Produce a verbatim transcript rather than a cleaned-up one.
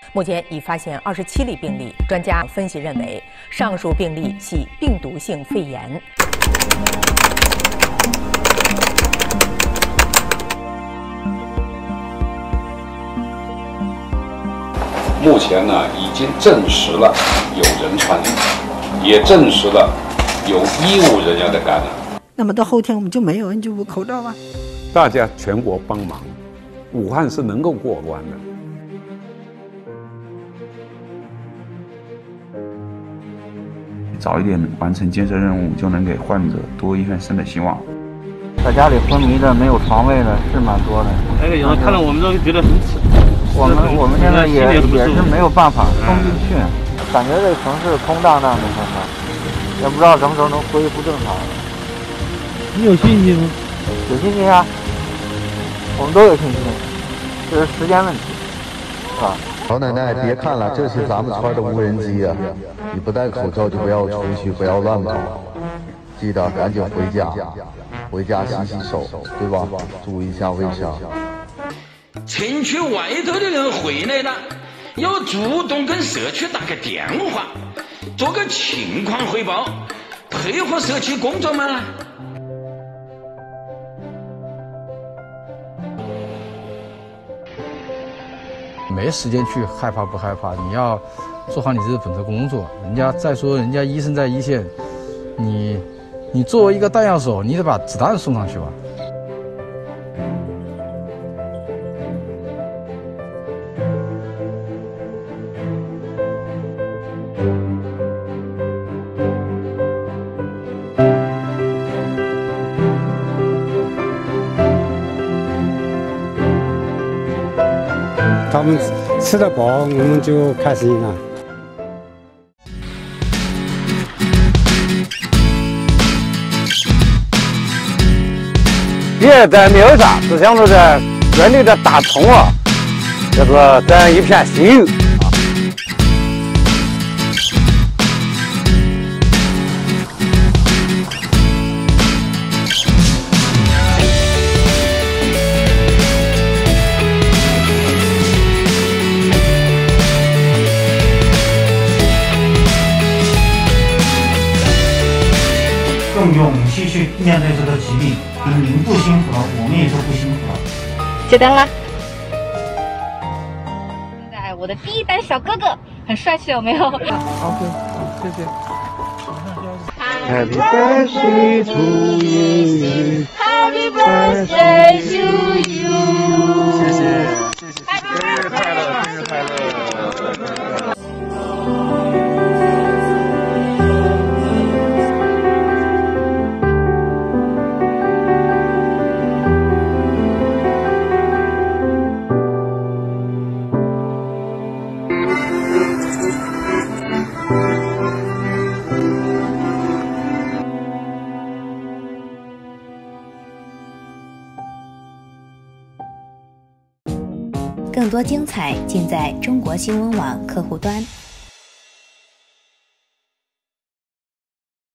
目前已发现二十七例病例，专家分析认为，上述病例系病毒性肺炎。 目前呢，已经证实了有人传染，也证实了有医务人员的感染。 那么到后天我们就没有 N 九五 口罩了。 大家全国帮忙，武汉是能够过关的。 早一点完成建设任务，就能给患者多一份生的希望。 在家里昏迷的、没有床位的是蛮多的。 那个有人看到我们都觉得很耻。 我们我们现在也也是没有办法冲进去，感觉这城市空荡荡的，现在也不知道什么时候能恢复正常。 你有信心吗？ 有信心啊，我们都有信心，这是时间问题，是吧？ 老奶奶，别看了，这是咱们村的无人机啊！你不戴口罩就不要出去，不要乱跑，记得赶紧回家，回家洗洗手，对吧？注意一下卫生。 城区外头的人回来了，要主动跟社区打个电话，做个情况汇报，配合社区工作嘛。 没时间去害怕不害怕，你要做好你自己本职工作。人家再说，人家医生在一线，你你作为一个弹药手，你得把子弹送上去吧。 他们吃得饱，我们就开心了。 别在没有啥，只想着在院里的大葱啊，就是这样一片心油。 用勇气去面对这个疾病，您不辛苦了，我们也就不辛苦了。 接单啦！现在我的第一单小哥哥很帅气，有没有 ？OK， 好，谢谢。 Happy birthday to you. Happy birthday to you. 谢谢，谢谢，生日快乐，生日快乐。 更多精彩尽在中国新闻网客户端。